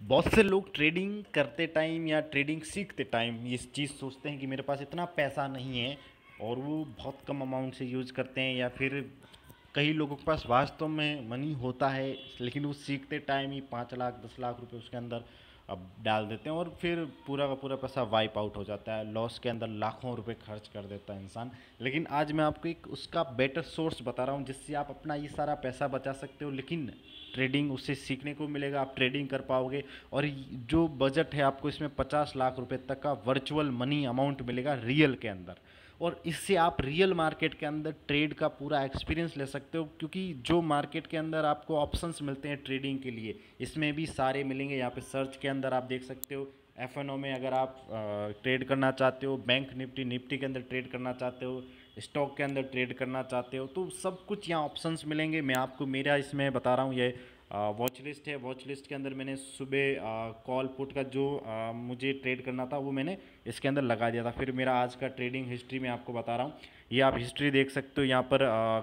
बहुत से लोग ट्रेडिंग करते टाइम या ट्रेडिंग सीखते टाइम ये चीज़ सोचते हैं कि मेरे पास इतना पैसा नहीं है, और वो बहुत कम अमाउंट से यूज़ करते हैं। या फिर कई लोगों के पास वास्तव में मनी होता है, लेकिन वो सीखते टाइम ही 5 लाख 10 लाख रुपए उसके अंदर अब डाल देते हैं, और फिर पूरा का पूरा पैसा वाइप आउट हो जाता है। लॉस के अंदर लाखों रुपए खर्च कर देता है इंसान। लेकिन आज मैं आपको एक उसका बेटर सोर्स बता रहा हूँ जिससे आप अपना ये सारा पैसा बचा सकते हो, लेकिन ट्रेडिंग उससे सीखने को मिलेगा, आप ट्रेडिंग कर पाओगे। और जो बजट है आपको इसमें 50 लाख रुपए तक का वर्चुअल मनी अमाउंट मिलेगा रियल के अंदर। और इससे आप रियल मार्केट के अंदर ट्रेड का पूरा एक्सपीरियंस ले सकते हो, क्योंकि जो मार्केट के अंदर आपको ऑप्शंस मिलते हैं ट्रेडिंग के लिए, इसमें भी सारे मिलेंगे। यहाँ पे सर्च के अंदर आप देख सकते हो एफ में अगर आप ट्रेड करना चाहते हो, बैंक निफ्टी के अंदर ट्रेड करना चाहते हो, स्टॉक के अंदर ट्रेड करना चाहते हो, तो सब कुछ यहाँ ऑप्शंस मिलेंगे। मैं आपको मेरा इसमें बता रहा हूँ, ये वॉच लिस्ट है। वॉच लिस्ट के अंदर मैंने सुबह कॉल पुट का जो मुझे ट्रेड करना था वो मैंने इसके अंदर लगा दिया था। फिर मेरा आज का ट्रेडिंग हिस्ट्री मैं आपको बता रहा हूँ, ये आप हिस्ट्री देख सकते हो। यहाँ पर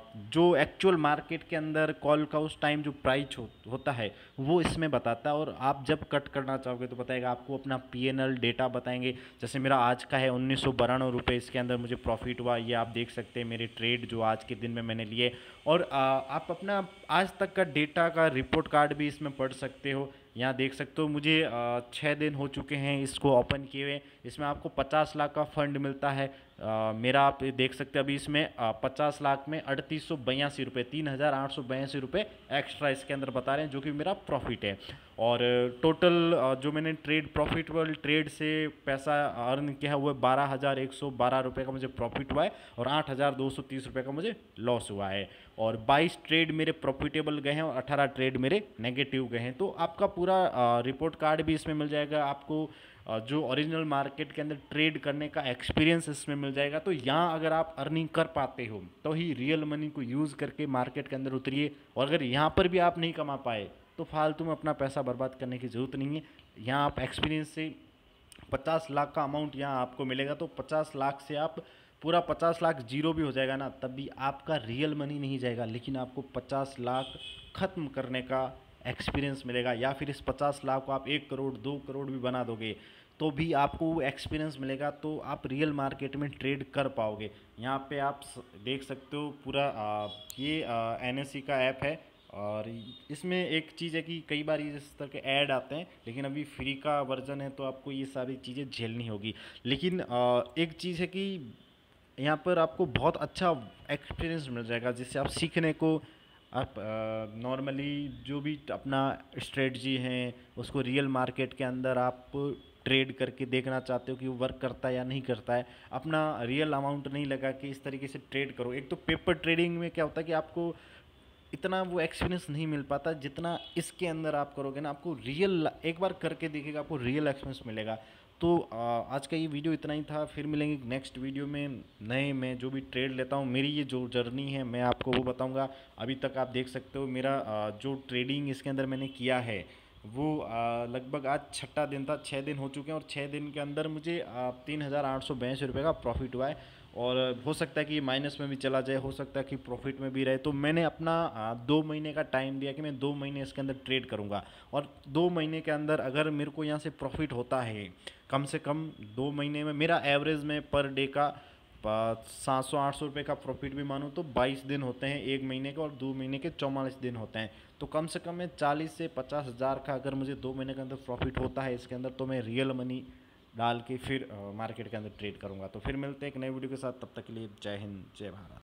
जो एक्चुअल मार्केट के अंदर कॉल का उस टाइम जो प्राइस होता है वो इसमें बताता है। और आप जब कट करना चाहोगे तो बताएगा आपको, अपना पीएनएल डेटा बताएंगे। जैसे मेरा आज का है 1992 रुपये, इसके अंदर मुझे प्रॉफिट हुआ, ये आप देख सकते हैं मेरे ट्रेड जो आज के दिन में मैंने लिए। और आप अपना आज तक का डेटा का रिपोर्ट कार्ड भी इसमें पढ़ सकते हो। यहाँ देख सकते हो मुझे 6 दिन हो चुके हैं इसको ओपन किए हुए। इसमें आपको 50 लाख का फंड मिलता है। मेरा आप देख सकते हैं अभी इसमें 50 लाख में 3882 रुपये, 3882 रुपये एक्स्ट्रा इसके अंदर बता रहे हैं, जो कि मेरा प्रॉफिट है। और टोटल जो मैंने ट्रेड प्रॉफिटेबल ट्रेड से पैसा अर्न किया है वो 12,112 रुपये का मुझे प्रॉफिट हुआ है, और 8,230 रुपये का मुझे लॉस हुआ है। और 22 ट्रेड मेरे प्रॉफिटेबल गए हैं और 18 ट्रेड मेरे नेगेटिव गए हैं। तो आपका पूरा रिपोर्ट कार्ड भी इसमें मिल जाएगा आपको, जो ओरिजिनल मार्केट के अंदर ट्रेड करने का एक्सपीरियंस इसमें मिल जाएगा। तो यहाँ अगर आप अर्निंग कर पाते हो तो ही रियल मनी को यूज़ करके मार्केट के अंदर उतरिए। और अगर यहाँ पर भी आप नहीं कमा पाए तो फालतू में अपना पैसा बर्बाद करने की ज़रूरत नहीं है। यहाँ आप एक्सपीरियंस से 50 लाख का अमाउंट यहाँ आपको मिलेगा, तो 50 लाख से आप पूरा 50 लाख जीरो भी हो जाएगा ना, तब भी आपका रियल मनी नहीं जाएगा, लेकिन आपको 50 लाख ख़त्म करने का एक्सपीरियंस मिलेगा। या फिर इस 50 लाख को आप 1 करोड़ 2 करोड़ भी बना दोगे तो भी आपको वो एक्सपीरियंस मिलेगा, तो आप रियल मार्केट में ट्रेड कर पाओगे। यहाँ पे आप देख सकते हो पूरा ये एनएससी का ऐप है। और इसमें एक चीज़ है कि कई बार इस तरह के ऐड आते हैं, लेकिन अभी फ्री का वर्जन है तो आपको ये सारी चीज़ें झेलनी होगी। लेकिन एक चीज़ है कि यहाँ पर आपको बहुत अच्छा एक्सपीरियंस मिल जाएगा, जिससे आप सीखने को, आप नॉर्मली जो भी अपना स्ट्रेटजी है उसको रियल मार्केट के अंदर आप ट्रेड करके देखना चाहते हो कि वो वर्क करता है या नहीं करता है, अपना रियल अमाउंट नहीं लगा के इस तरीके से ट्रेड करो। एक तो पेपर ट्रेडिंग में क्या होता है कि आपको इतना वो एक्सपीरियंस नहीं मिल पाता, जितना इसके अंदर आप करोगे ना, आपको रियल एक बार करके देखिएगा, आपको रियल एक्सपीरियंस मिलेगा। तो आज का ये वीडियो इतना ही था। फिर मिलेंगे नेक्स्ट वीडियो में नए, मैं जो भी ट्रेड लेता हूँ, मेरी ये जो जर्नी है मैं आपको वो बताऊँगा। अभी तक आप देख सकते हो मेरा जो ट्रेडिंग इसके अंदर मैंने किया है वो लगभग आज छठा दिन था, 6 दिन हो चुके हैं, और 6 दिन के अंदर मुझे 3,882 रुपये का प्रॉफिट हुआ है। और हो सकता है कि माइनस में भी चला जाए, हो सकता है कि प्रॉफिट में भी रहे। तो मैंने अपना 2 महीने का टाइम दिया कि मैं 2 महीने इसके अंदर ट्रेड करूंगा, और 2 महीने के अंदर अगर मेरे को यहाँ से प्रॉफिट होता है, कम से कम 2 महीने में मेरा एवरेज में पर डे का 700-800 रुपये का प्रॉफिट भी मानूँ तो 22 दिन होते हैं 1 महीने के, और 2 महीने के 44 दिन होते हैं। तो कम से कम मैं 40 से 50 हज़ार का अगर मुझे 2 महीने के अंदर प्रॉफिट होता है इसके अंदर, तो मैं रियल मनी डाल के फिर मार्केट के अंदर ट्रेड करूंगा। तो फिर मिलते हैं एक नए वीडियो के साथ, तब तक के लिए जय हिंद जय भारत।